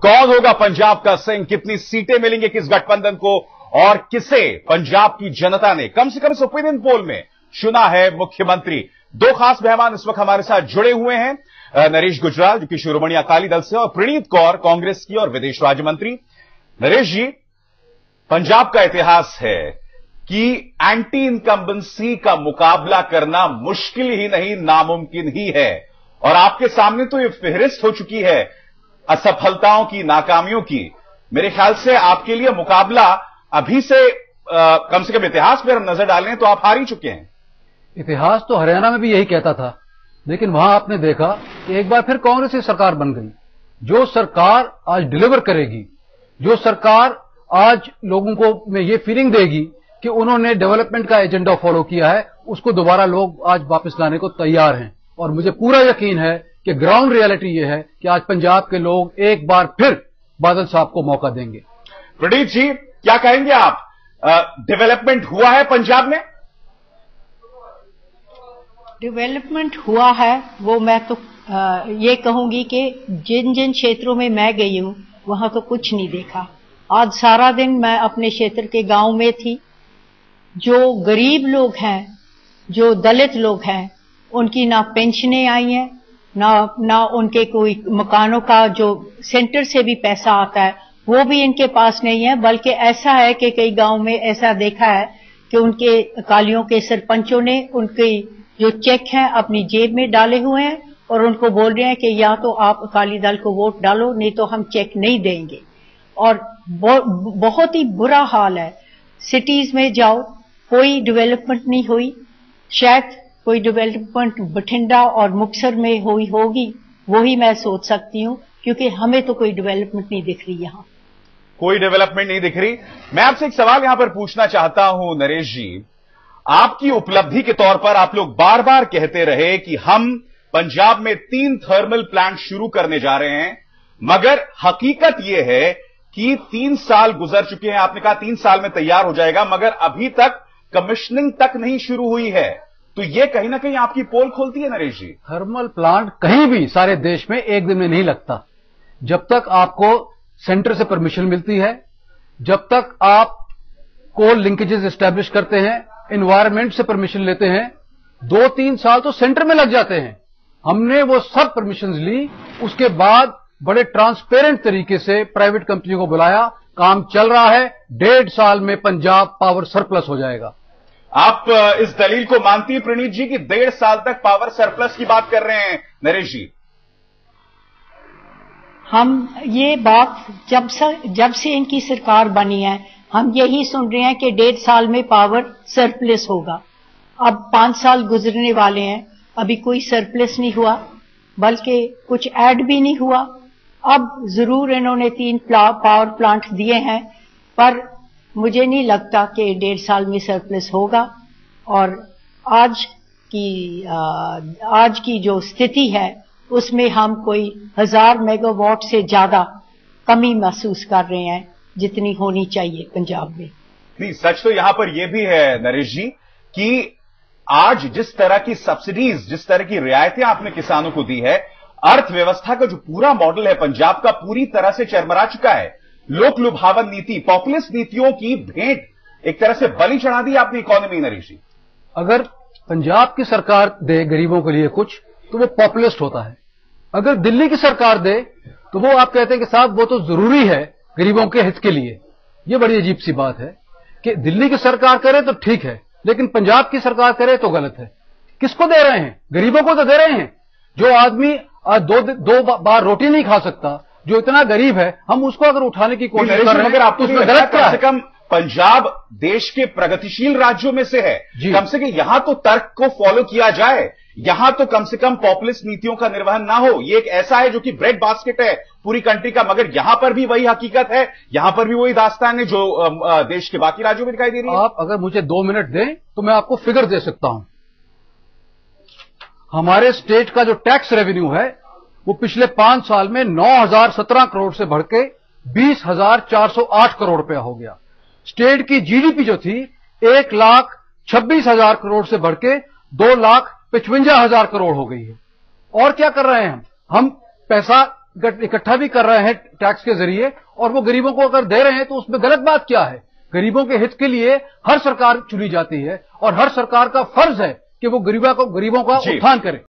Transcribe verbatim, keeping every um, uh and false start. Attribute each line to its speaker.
Speaker 1: कौन होगा पंजाब का सिंह, कितनी सीटें मिलेंगी किस गठबंधन को, और किसे पंजाब की जनता ने कम से कम इस ओपिनियन पोल में चुना है मुख्यमंत्री। दो खास मेहमान इस वक्त हमारे साथ जुड़े हुए हैं। नरेश गुजराल जो कि शिरोमणि अकाली दल से, और प्रणीत कौर कांग्रेस की और विदेश राज्य मंत्री। नरेश जी, पंजाब का इतिहास है कि एंटी इनकम्बेंसी का मुकाबला करना मुश्किल ही नहीं नामुमकिन ही है, और आपके सामने तो ये फेहरिस्त हो चुकी है असफलताओं की, नाकामियों की। मेरे ख्याल से आपके लिए मुकाबला अभी से आ, कम से कम इतिहास पर हम नजर डालें तो आप हार ही चुके हैं।
Speaker 2: इतिहास तो हरियाणा में भी यही कहता था, लेकिन वहां आपने देखा कि एक बार फिर कांग्रेस की सरकार बन गई। जो सरकार आज डिलीवर करेगी, जो सरकार आज लोगों को में ये फीलिंग देगी कि उन्होंने डेवलपमेंट का एजेंडा फॉलो किया है, उसको दोबारा लोग आज वापस लाने को तैयार हैं। और मुझे पूरा यकीन है कि ग्राउंड रियलिटी ये है कि आज पंजाब के लोग एक बार फिर बादल साहब को मौका देंगे।
Speaker 1: प्रदीप जी, क्या कहेंगे आप? डेवलपमेंट हुआ है पंजाब में?
Speaker 3: डेवलपमेंट हुआ है वो मैं तो आ, ये कहूंगी कि जिन जिन क्षेत्रों में मैं गई हूं वहां तो कुछ नहीं देखा। आज सारा दिन मैं अपने क्षेत्र के गांव में थी। जो गरीब लोग हैं, जो दलित लोग हैं, उनकी ना पेंशनें आई हैं, ना ना उनके कोई मकानों का जो सेंटर से भी पैसा आता है वो भी इनके पास नहीं है। बल्कि ऐसा है कि कई गांव में ऐसा देखा है कि उनके अकालियों के सरपंचों ने उनके जो चेक हैं अपनी जेब में डाले हुए हैं और उनको बोल रहे हैं कि या तो आप अकाली दल को वोट डालो, नहीं तो हम चेक नहीं देंगे। और बहुत ही बुरा हाल है। सिटीज में जाओ, कोई डेवलपमेंट नहीं हुई। शायद कोई डेवलपमेंट बठिंडा और मुक्तसर में हुई होगी, वो ही मैं सोच सकती हूँ, क्योंकि हमें तो कोई डेवलपमेंट नहीं दिख रही। यहां
Speaker 1: कोई डेवलपमेंट नहीं दिख रही। मैं आपसे एक सवाल यहां पर पूछना चाहता हूं नरेश जी। आपकी उपलब्धि के तौर पर आप लोग बार बार कहते रहे कि हम पंजाब में तीन थर्मल प्लांट शुरू करने जा रहे हैं, मगर हकीकत यह है कि तीन साल गुजर चुके हैं। आपने कहा तीन साल में तैयार हो जाएगा, मगर अभी तक कमिश्निंग तक नहीं शुरू हुई है। तो यह कहीं ना कहीं आपकी पोल खोलती है नरेश जी।
Speaker 2: थर्मल प्लांट कहीं भी सारे देश में एक दिन में नहीं लगता। जब तक आपको सेंटर से परमिशन मिलती है, जब तक आप कोल लिंकेजेस एस्टैब्लिश करते हैं, एनवायरमेंट से परमिशन लेते हैं, दो तीन साल तो सेंटर में लग जाते हैं। हमने वो सब परमिशंस ली, उसके बाद बड़े ट्रांसपेरेंट तरीके से प्राइवेट कंपनी को बुलाया, काम चल रहा है। डेढ़ साल में पंजाब पावर सरप्लस हो जाएगा।
Speaker 1: आप इस दलील को मानती है प्रणीत जी कि डेढ़ साल तक पावर सरप्लस की बात कर रहे हैं नरेश जी?
Speaker 3: हम ये बात जब से जब से इनकी सरकार बनी है हम यही सुन रहे हैं कि डेढ़ साल में पावर सरप्लस होगा। अब पांच साल गुजरने वाले हैं, अभी कोई सरप्लस नहीं हुआ, बल्कि कुछ ऐड भी नहीं हुआ। अब जरूर इन्होंने तीन पावर प्लांट दिए हैं, पर मुझे नहीं लगता कि डेढ़ साल में सरप्लस होगा। और आज की आ, आज की जो स्थिति है उसमें हम कोई हजार मेगावाट से ज्यादा कमी महसूस कर रहे हैं जितनी होनी चाहिए पंजाब में।
Speaker 1: नहीं, सच तो यहां पर यह भी है नरेश जी कि आज जिस तरह की सब्सिडीज, जिस तरह की रियायतें आपने किसानों को दी है, अर्थव्यवस्था का जो पूरा मॉडल है पंजाब का पूरी तरह से चरमरा चुका है। लोक लुभावन नीति, पॉपुलिस्ट नीतियों की भेंट एक तरह से बलि चढ़ा दी आपने इकोनॉमी नरेश जी।
Speaker 2: अगर पंजाब की सरकार दे गरीबों के लिए कुछ तो वो पॉपुलिस्ट होता है। अगर दिल्ली की सरकार दे तो वो आप कहते हैं कि साहब वो तो जरूरी है गरीबों के हित के लिए। ये बड़ी अजीब सी बात है कि दिल्ली की सरकार करे तो ठीक है, लेकिन पंजाब की सरकार करे तो गलत है। किसको दे रहे हैं? गरीबों को तो दे रहे हैं। जो आदमी दो दो बार रोटी नहीं खा सकता, जो इतना गरीब है, हम उसको अगर उठाने की कोशिश कर रहे हैं, अगर आपको उसमें गलत क्या है?
Speaker 1: कम पंजाब देश के प्रगतिशील राज्यों में से है, कम से कम यहां तो तर्क को फॉलो किया जाए, यहां तो कम से कम पॉपुलिस्ट नीतियों का निर्वहन ना हो। ये एक ऐसा है जो कि ब्रेड बास्केट है पूरी कंट्री का, मगर यहां पर भी वही हकीकत है, यहां पर भी वही दास्तान है जो देश के बाकी राज्यों में दिखाई दे रही है।
Speaker 2: आप अगर मुझे दो मिनट दें तो मैं आपको फिगर दे सकता हूं। हमारे स्टेट का जो टैक्स रेवेन्यू है वो पिछले पांच साल में नौ हजार सत्रह करोड़ से बढ़ के बीस हजार चार सौ आठ करोड़ रुपया हो गया। स्टेट की जीडीपी जो थी एक लाख छब्बीस हजार करोड़ से बढ़ के दो लाख पचवंजा हजार करोड़ हो गई है। और क्या कर रहे हैं हम? हम पैसा इकट्ठा भी कर रहे हैं टैक्स के जरिए, और वो गरीबों को अगर दे रहे हैं तो उसमें गलत बात क्या है? गरीबों के हित के लिए हर सरकार चुनी जाती है और हर सरकार का फर्ज है कि वो गरीबा को गरीबों का उत्थान करे।